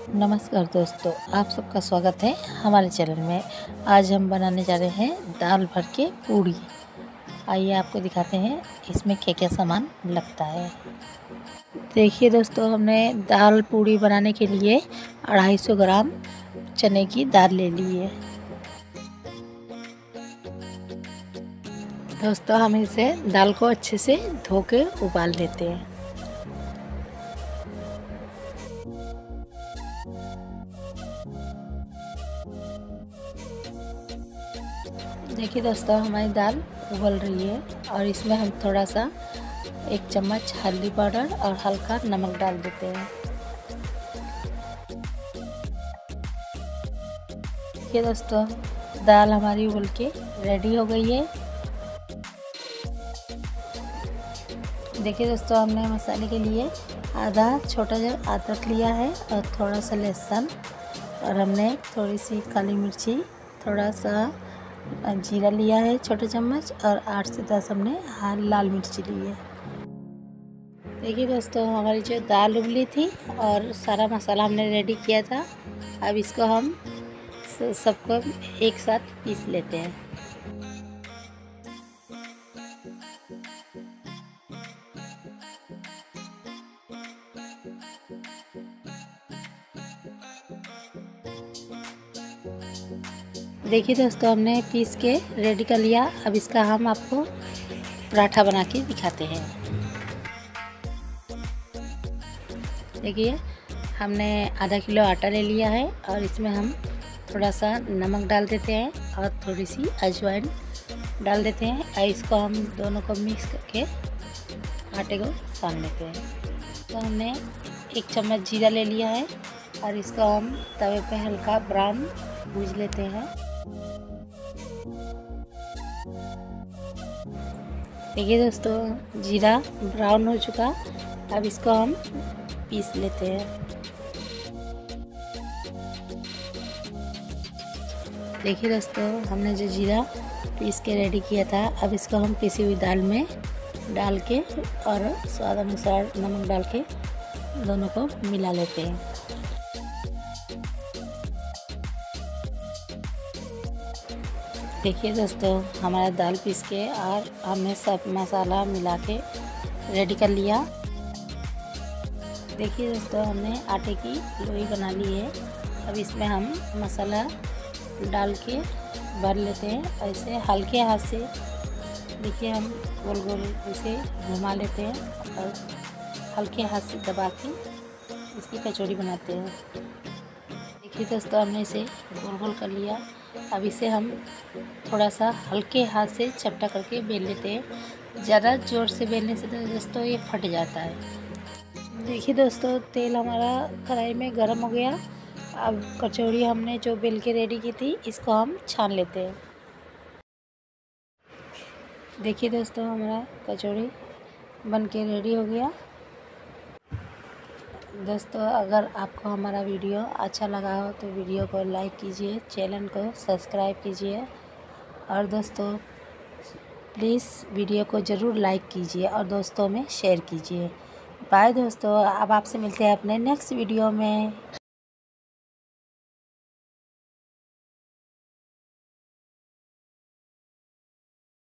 नमस्कार दोस्तों, आप सबका स्वागत है हमारे चैनल में। आज हम बनाने जा रहे हैं दाल भर के पूड़ी। आइए आपको दिखाते हैं इसमें क्या क्या सामान लगता है। देखिए दोस्तों, हमने दाल पूड़ी बनाने के लिए 250 ग्राम चने की दाल ले ली है। दोस्तों, हम इसे दाल को अच्छे से धो के उबाल लेते हैं। देखिए दोस्तों, हमारी दाल उबल रही है और इसमें हम थोड़ा सा 1 चम्मच हल्दी पाउडर और हल्का नमक डाल देते हैं। देखिए दोस्तों, दाल हमारी उबल के रेडी हो गई है। देखिए दोस्तों, हमने मसाले के लिए आधा छोटा अदरक लिया है और थोड़ा सा लहसुन, और हमने थोड़ी सी काली मिर्ची, थोड़ा सा जीरा लिया है छोटा चम्मच, और 8 से 10 हमने लाल मिर्ची ली है। देखिए दोस्तों, हमारी जो दाल उबली थी और सारा मसाला हमने रेडी किया था, अब इसको हम सबको एक साथ पीस लेते हैं। देखिए दोस्तों, हमने पीस के रेडी कर लिया। अब इसका हम आपको पराठा बना के दिखाते हैं। देखिए, हमने आधा किलो आटा ले लिया है और इसमें हम थोड़ा सा नमक डाल देते हैं और थोड़ी सी अजवाइन डाल देते हैं और इसको हम दोनों को मिक्स करके आटे को सान लेते हैं। तो हमने 1 चम्मच जीरा ले लिया है और इसको हम तवे पे हल्का ब्राउन भूज लेते हैं। देखिए दोस्तों, जीरा ब्राउन हो चुका, अब इसको हम पीस लेते हैं। देखिए दोस्तों, हमने जो जीरा पीस के रेडी किया था, अब इसको हम पिसी हुई दाल में डाल के और स्वाद अनुसार नमक डाल के दोनों को मिला लेते हैं। देखिए दोस्तों, हमारा दाल पीस के और हमने सब मसाला मिला के रेडी कर लिया। देखिए दोस्तों, हमने आटे की लोई बना ली है। अब इसमें हम मसाला डाल के भर लेते हैं। ऐसे हल्के हाथ से देखिए हम गोल गोल इसे घुमा लेते हैं और हल्के हाथ से दबा के इसकी कचौड़ी बनाते हैं। देखिए दोस्तों, हमने इसे गोल गोल कर लिया। अब इसे हम थोड़ा सा हल्के हाथ से चपटा करके बेल लेते हैं। ज़्यादा ज़ोर से बेलने से दोस्तों ये फट जाता है। देखिए दोस्तों, तेल हमारा कढ़ाई में गर्म हो गया। अब कचौड़ी हमने जो बेल के रेडी की थी, इसको हम छान लेते हैं। देखिए दोस्तों, हमारा कचौड़ी बन के रेडी हो गया। दोस्तों, अगर आपको हमारा वीडियो अच्छा लगा हो तो वीडियो को लाइक कीजिए, चैनल को सब्सक्राइब कीजिए, और दोस्तों प्लीज़ वीडियो को ज़रूर लाइक कीजिए और दोस्तों में शेयर कीजिए। बाय दोस्तों, अब आपसे मिलते हैं अपने नेक्स्ट वीडियो में।